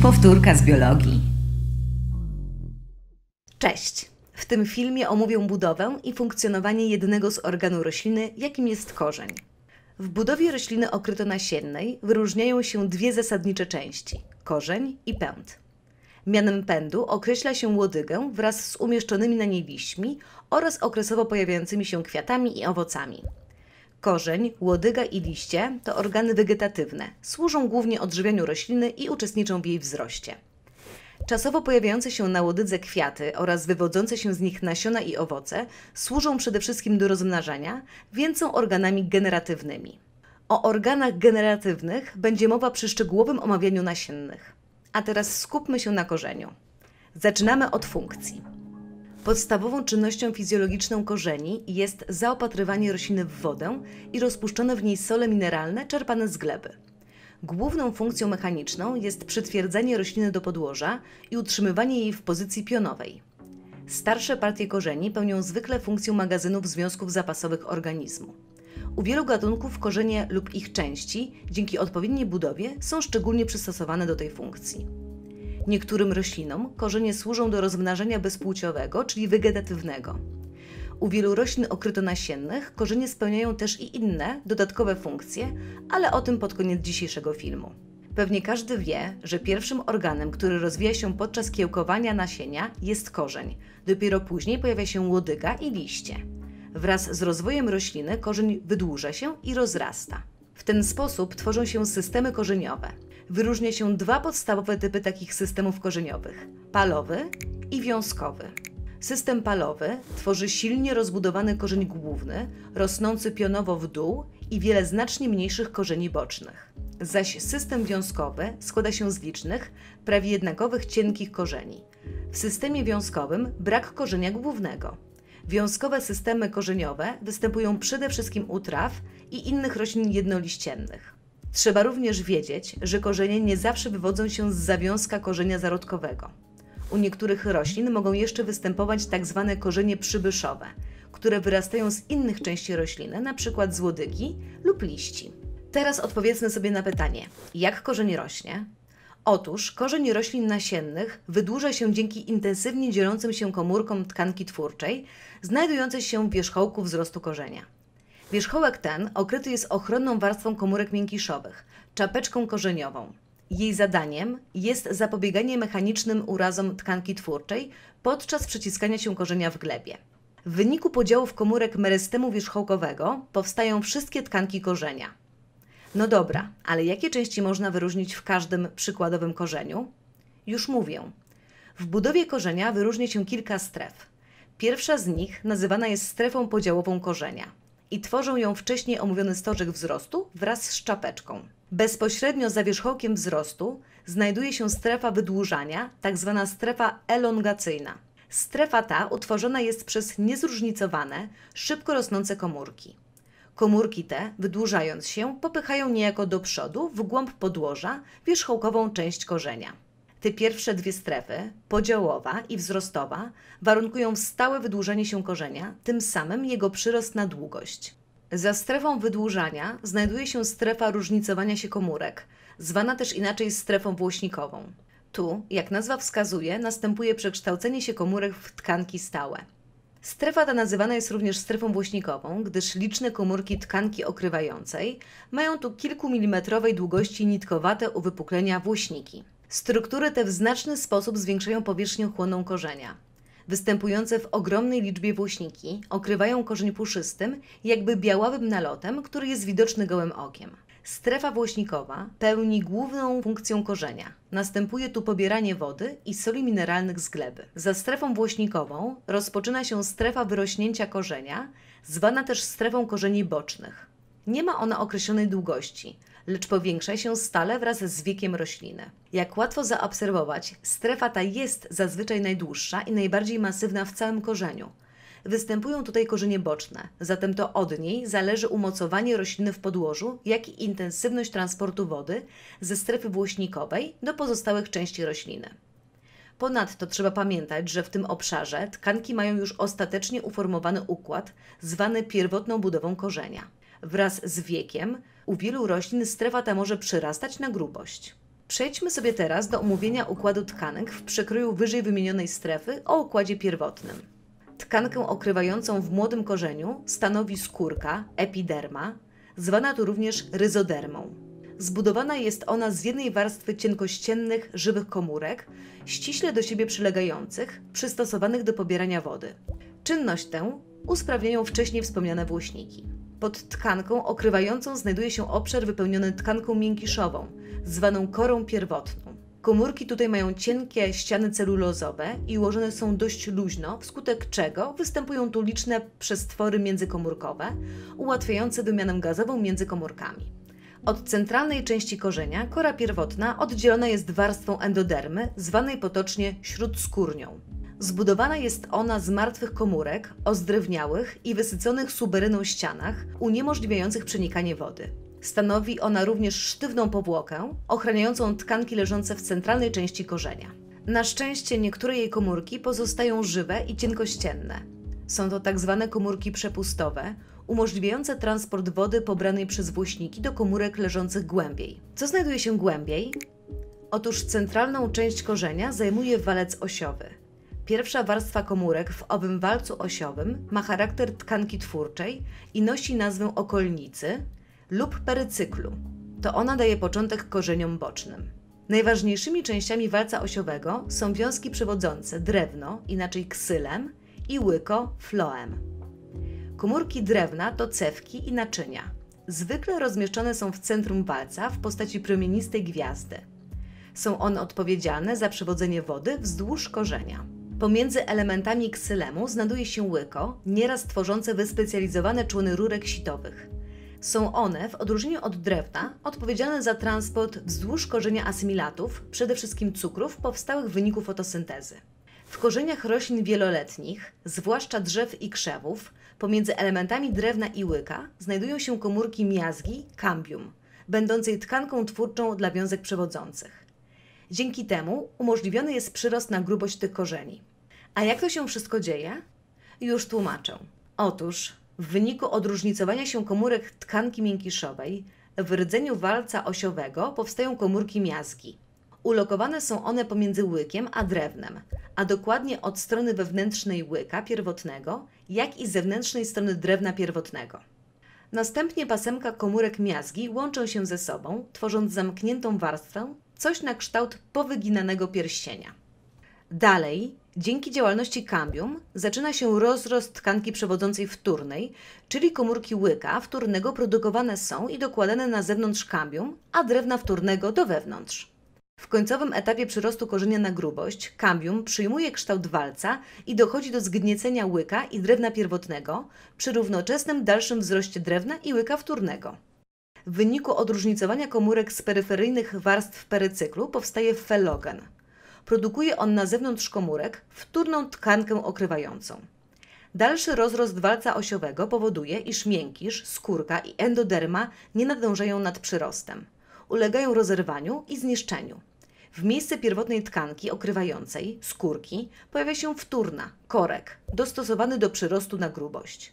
Powtórka z biologii. Cześć! W tym filmie omówię budowę i funkcjonowanie jednego z organów rośliny, jakim jest korzeń. W budowie rośliny okrytonasiennej wyróżniają się dwie zasadnicze części – korzeń i pęd. Mianem pędu określa się łodygę wraz z umieszczonymi na niej liśćmi oraz okresowo pojawiającymi się kwiatami i owocami. Korzeń, łodyga i liście to organy wegetatywne, służą głównie odżywianiu rośliny i uczestniczą w jej wzroście. Czasowo pojawiające się na łodydze kwiaty oraz wywodzące się z nich nasiona i owoce służą przede wszystkim do rozmnażania, więc są organami generatywnymi. O organach generatywnych będzie mowa przy szczegółowym omawianiu nasiennych. A teraz skupmy się na korzeniu. Zaczynamy od funkcji. Podstawową czynnością fizjologiczną korzeni jest zaopatrywanie rośliny w wodę i rozpuszczone w niej sole mineralne czerpane z gleby. Główną funkcją mechaniczną jest przytwierdzanie rośliny do podłoża i utrzymywanie jej w pozycji pionowej. Starsze partie korzeni pełnią zwykle funkcję magazynów związków zapasowych organizmu. U wielu gatunków korzenie lub ich części, dzięki odpowiedniej budowie, są szczególnie przystosowane do tej funkcji. Niektórym roślinom korzenie służą do rozmnażania bezpłciowego, czyli wegetatywnego. U wielu roślin okrytonasiennych korzenie spełniają też i inne, dodatkowe funkcje, ale o tym pod koniec dzisiejszego filmu. Pewnie każdy wie, że pierwszym organem, który rozwija się podczas kiełkowania nasienia, jest korzeń. Dopiero później pojawia się łodyga i liście. Wraz z rozwojem rośliny korzeń wydłuża się i rozrasta. W ten sposób tworzą się systemy korzeniowe. Wyróżnia się dwa podstawowe typy takich systemów korzeniowych – palowy i wiązkowy. System palowy tworzy silnie rozbudowany korzeń główny, rosnący pionowo w dół i wiele znacznie mniejszych korzeni bocznych. Zaś system wiązkowy składa się z licznych, prawie jednakowych cienkich korzeni. W systemie wiązkowym brak korzenia głównego. Wiązkowe systemy korzeniowe występują przede wszystkim u traw i innych roślin jednoliściennych. Trzeba również wiedzieć, że korzenie nie zawsze wywodzą się z zawiązka korzenia zarodkowego. U niektórych roślin mogą jeszcze występować tzw. korzenie przybyszowe, które wyrastają z innych części rośliny, np. z łodygi lub liści. Teraz odpowiedzmy sobie na pytanie, jak korzeń rośnie? Otóż korzeń roślin nasiennych wydłuża się dzięki intensywnie dzielącym się komórkom tkanki twórczej, znajdującej się w wierzchołku wzrostu korzenia. Wierzchołek ten okryty jest ochronną warstwą komórek miękiszowych, czapeczką korzeniową. Jej zadaniem jest zapobieganie mechanicznym urazom tkanki twórczej podczas przeciskania się korzenia w glebie. W wyniku podziałów komórek merystemu wierzchołkowego powstają wszystkie tkanki korzenia. No dobra, ale jakie części można wyróżnić w każdym przykładowym korzeniu? Już mówię. W budowie korzenia wyróżnia się kilka stref. Pierwsza z nich nazywana jest strefą podziałową korzenia i tworzą ją wcześniej omówiony stożek wzrostu wraz z czapeczką. Bezpośrednio za wierzchołkiem wzrostu znajduje się strefa wydłużania, tzw. strefa elongacyjna. Strefa ta utworzona jest przez niezróżnicowane, szybko rosnące komórki. Komórki te, wydłużając się, popychają niejako do przodu, w głąb podłoża, wierzchołkową część korzenia. Te pierwsze dwie strefy, podziałowa i wzrostowa, warunkują stałe wydłużanie się korzenia, tym samym jego przyrost na długość. Za strefą wydłużania znajduje się strefa różnicowania się komórek, zwana też inaczej strefą włośnikową. Tu, jak nazwa wskazuje, następuje przekształcenie się komórek w tkanki stałe. Strefa ta nazywana jest również strefą włośnikową, gdyż liczne komórki tkanki okrywającej mają tu kilkumilimetrowej długości nitkowate uwypuklenia włośniki. Struktury te w znaczny sposób zwiększają powierzchnię chłonną korzenia. Występujące w ogromnej liczbie włośniki okrywają korzeń puszystym, jakby białawym nalotem, który jest widoczny gołym okiem. Strefa włośnikowa pełni główną funkcję korzenia. Następuje tu pobieranie wody i soli mineralnych z gleby. Za strefą włośnikową rozpoczyna się strefa wyrośnięcia korzenia, zwana też strefą korzeni bocznych. Nie ma ona określonej długości, lecz powiększa się stale wraz z wiekiem rośliny. Jak łatwo zaobserwować, strefa ta jest zazwyczaj najdłuższa i najbardziej masywna w całym korzeniu. Występują tutaj korzenie boczne, zatem to od niej zależy umocowanie rośliny w podłożu, jak i intensywność transportu wody ze strefy włośnikowej do pozostałych części rośliny. Ponadto trzeba pamiętać, że w tym obszarze tkanki mają już ostatecznie uformowany układ, zwany pierwotną budową korzenia. Wraz z wiekiem u wielu roślin strefa ta może przyrastać na grubość. Przejdźmy sobie teraz do omówienia układu tkanek w przekroju wyżej wymienionej strefy o układzie pierwotnym. Tkankę okrywającą w młodym korzeniu stanowi skórka, epiderma, zwana tu również ryzodermą. Zbudowana jest ona z jednej warstwy cienkościennych, żywych komórek, ściśle do siebie przylegających, przystosowanych do pobierania wody. Czynność tę usprawniają wcześniej wspomniane włośniki. Pod tkanką okrywającą znajduje się obszar wypełniony tkanką miękiszową, zwaną korą pierwotną. Komórki tutaj mają cienkie ściany celulozowe i ułożone są dość luźno, wskutek czego występują tu liczne przestwory międzykomórkowe, ułatwiające wymianę gazową między komórkami. Od centralnej części korzenia kora pierwotna oddzielona jest warstwą endodermy, zwanej potocznie śródskórnią. Zbudowana jest ona z martwych komórek o zdrewniałych i wysyconych suberyną ścianach, uniemożliwiających przenikanie wody. Stanowi ona również sztywną powłokę, ochraniającą tkanki leżące w centralnej części korzenia. Na szczęście niektóre jej komórki pozostają żywe i cienkościenne. Są to tzw. komórki przepustowe, umożliwiające transport wody pobranej przez włośniki do komórek leżących głębiej. Co znajduje się głębiej? Otóż centralną część korzenia zajmuje walec osiowy. Pierwsza warstwa komórek w owym walcu osiowym ma charakter tkanki twórczej i nosi nazwę okolnicy lub perycyklu. To ona daje początek korzeniom bocznym. Najważniejszymi częściami walca osiowego są wiązki przewodzące drewno, inaczej ksylem, i łyko floem. Komórki drewna to cewki i naczynia. Zwykle rozmieszczone są w centrum walca w postaci promienistej gwiazdy. Są one odpowiedzialne za przewodzenie wody wzdłuż korzenia. Pomiędzy elementami ksylemu znajduje się łyko, nieraz tworzące wyspecjalizowane człony rurek sitowych. Są one, w odróżnieniu od drewna, odpowiedzialne za transport wzdłuż korzenia asymilatów, przede wszystkim cukrów powstałych w wyniku fotosyntezy. W korzeniach roślin wieloletnich, zwłaszcza drzew i krzewów, pomiędzy elementami drewna i łyka znajdują się komórki miazgi, cambium, będącej tkanką twórczą dla wiązek przewodzących. Dzięki temu umożliwiony jest przyrost na grubość tych korzeni. A jak to się wszystko dzieje? Już tłumaczę. Otóż w wyniku odróżnicowania się komórek tkanki miękiszowej w rdzeniu walca osiowego powstają komórki miazgi. Ulokowane są one pomiędzy łykiem a drewnem, a dokładnie od strony wewnętrznej łyka pierwotnego, jak i zewnętrznej strony drewna pierwotnego. Następnie pasemka komórek miazgi łączą się ze sobą, tworząc zamkniętą warstwę, coś na kształt powyginanego pierścienia. Dalej, dzięki działalności cambium zaczyna się rozrost tkanki przewodzącej wtórnej, czyli komórki łyka wtórnego produkowane są i dokładane na zewnątrz cambium, a drewna wtórnego do wewnątrz. W końcowym etapie przyrostu korzenia na grubość cambium przyjmuje kształt walca i dochodzi do zgniecenia łyka i drewna pierwotnego przy równoczesnym dalszym wzroście drewna i łyka wtórnego. W wyniku odróżnicowania komórek z peryferyjnych warstw perycyklu powstaje felogen. Produkuje on na zewnątrz komórek wtórną tkankę okrywającą. Dalszy rozrost walca osiowego powoduje, iż miękisz, skórka i endoderma nie nadążają nad przyrostem. Ulegają rozerwaniu i zniszczeniu. W miejsce pierwotnej tkanki okrywającej, skórki, pojawia się wtórna, korek, dostosowany do przyrostu na grubość.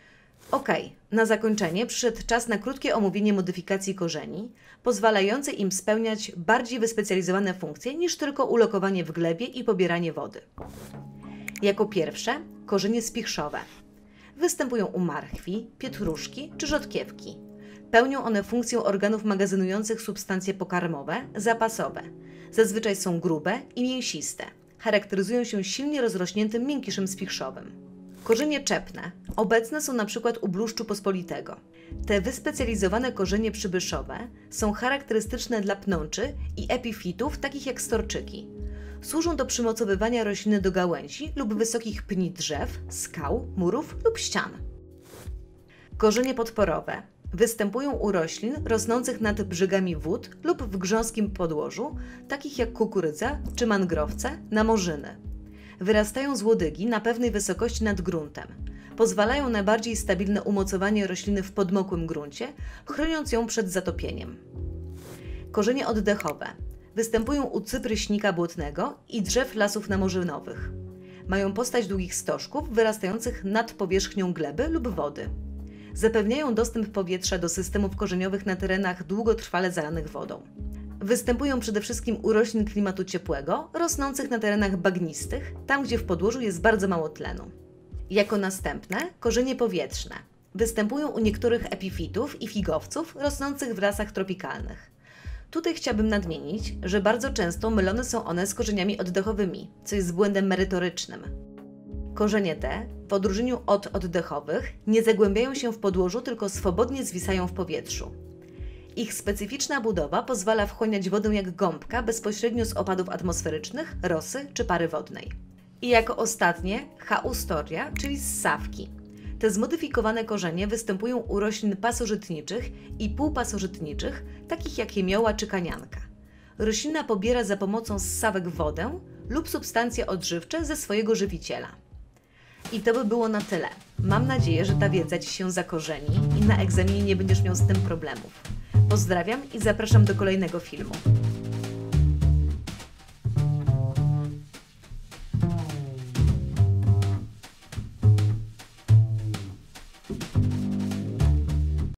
Na zakończenie przyszedł czas na krótkie omówienie modyfikacji korzeni, pozwalające im spełniać bardziej wyspecjalizowane funkcje niż tylko ulokowanie w glebie i pobieranie wody. Jako pierwsze, korzenie spichrzowe. Występują u marchwi, pietruszki czy rzodkiewki. Pełnią one funkcję organów magazynujących substancje pokarmowe, zapasowe. Zazwyczaj są grube i mięsiste. Charakteryzują się silnie rozrośniętym miękiszem spichrzowym. Korzenie czepne. Obecne są np. u bluszczu pospolitego. Te wyspecjalizowane korzenie przybyszowe są charakterystyczne dla pnączy i epifitów, takich jak storczyki. Służą do przymocowywania rośliny do gałęzi lub wysokich pni drzew, skał, murów lub ścian. Korzenie podporowe. Występują u roślin rosnących nad brzegami wód lub w grząskim podłożu, takich jak kukurydza czy mangrowce, namorzyny. Wyrastają z łodygi na pewnej wysokości nad gruntem. Pozwalają na bardziej stabilne umocowanie rośliny w podmokłym gruncie, chroniąc ją przed zatopieniem. Korzenie oddechowe. Występują u cypryśnika błotnego i drzew lasów namorzynowych. Mają postać długich stożków wyrastających nad powierzchnią gleby lub wody. Zapewniają dostęp powietrza do systemów korzeniowych na terenach długotrwale zalanych wodą. Występują przede wszystkim u roślin klimatu ciepłego, rosnących na terenach bagnistych, tam gdzie w podłożu jest bardzo mało tlenu. Jako następne korzenie powietrzne. Występują u niektórych epifitów i figowców rosnących w lasach tropikalnych. Tutaj chciałabym nadmienić, że bardzo często mylone są one z korzeniami oddechowymi, co jest błędem merytorycznym. Korzenie te, w odróżnieniu od oddechowych, nie zagłębiają się w podłożu, tylko swobodnie zwisają w powietrzu. Ich specyficzna budowa pozwala wchłaniać wodę jak gąbka bezpośrednio z opadów atmosferycznych, rosy czy pary wodnej. I jako ostatnie Haustoria, czyli ssawki. Te zmodyfikowane korzenie występują u roślin pasożytniczych i półpasożytniczych, takich jak jemioła czy kanianka. Roślina pobiera za pomocą ssawek wodę lub substancje odżywcze ze swojego żywiciela. I to by było na tyle. Mam nadzieję, że ta wiedza Ci się zakorzeni i na egzaminie nie będziesz miał z tym problemów. Pozdrawiam i zapraszam do kolejnego filmu.